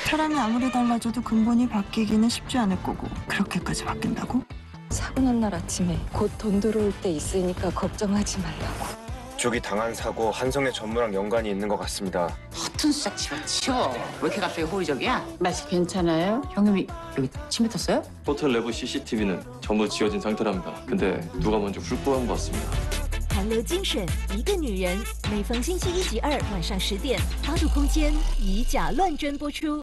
사람이 아무리 달라져도 근본이 바뀌기는 쉽지 않을 거고 그렇게까지 바뀐다고? 사고 난 날 아침에 곧 돈 들어올 때 있으니까 걱정하지 말라고. 쪽이 당한 사고 한성의 전무랑 연관이 있는 것 같습니다. 허튼 수작 집어치워. 왜 이렇게 갑자기 호의적이야? 맛이 괜찮아요? 형님이 여기 침 뱉었어요? 호텔 내부 CCTV는 전부 지워진 상태랍니다. 근데 누가 먼저 훑고한 것 같습니다. 韩流精选一个女人，每逢星期1及2晚上10点，八度空间以假乱真播出。